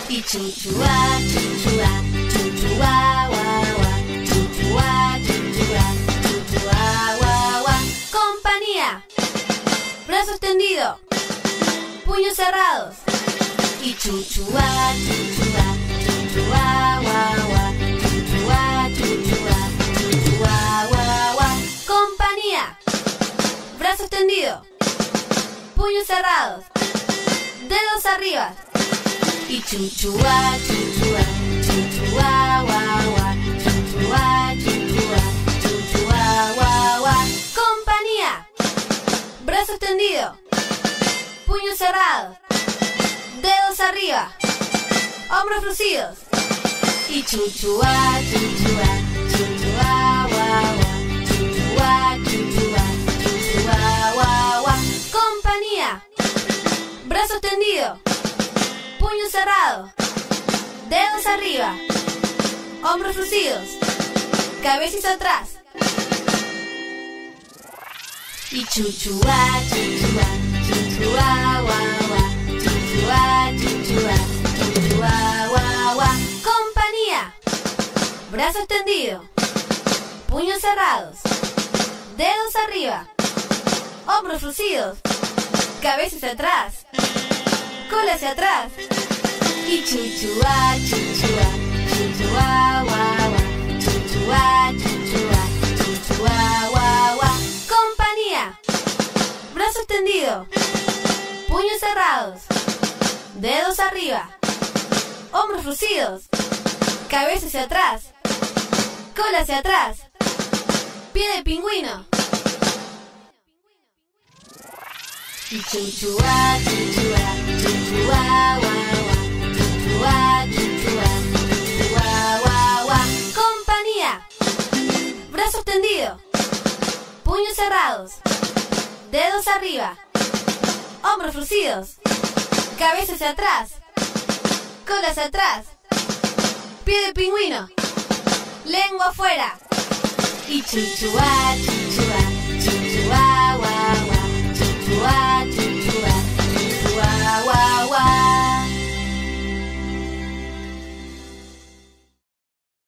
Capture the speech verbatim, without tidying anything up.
Y chuchua, chuchua, chuchua, guau, guau. Chuchua, chuchua, chuchua, guau, guau. Compañía. Brazo extendido. Puños cerrados. Y chuchua, chuchua, chuchua, guau, guau. Chuchua, chuchua, chuchua, guau, guau. Compañía. Brazo extendido. Puños cerrados. Dedos arriba. Y chuchua, chuchua, chuchua, guau, guau. Chuchua, chuchua, chuchua, guau, guau. Compañía. Brazo extendido. Puños cerrados. Dedos arriba. Hombros fruncidos. Y chuchua, chuchua, chuchua, guau, guau. Chuchua, chuchua, chuchua, guau, guau. Compañía. Brazo extendido. Puños cerrados. Dedos arriba. Hombros fruncidos. Cabeza hacia atrás. Y chuchua, chuchua, chuchua, guau, guau. Chuchua, chuchua, chuchua, guau, guau. Compañía. Brazo extendido. Puños cerrados. Dedos arriba. Hombros fruncidos. Cabeza hacia atrás. Cola hacia atrás. Y chuchua, chuchua, chuchua, guau, guau. Chuchua, chuchua, chuchua, guau, guau. Compañía. Brazo extendido. Puños cerrados. Dedos arriba. Hombros fruncidos. Cabeza hacia atrás. Cola hacia atrás. Pie de pingüino. Y chuchua, chuchua, chuchua, guau, guau. Chuchua, chuchua, chuchua, guau, guau. Compañía. Brazo extendido. Puños cerrados. Dedos arriba. Hombros fruncidos. Cabeza hacia atrás. Cola hacia atrás. Pie de pingüino. Lengua afuera. Y chuchua, chuchua, chuchua.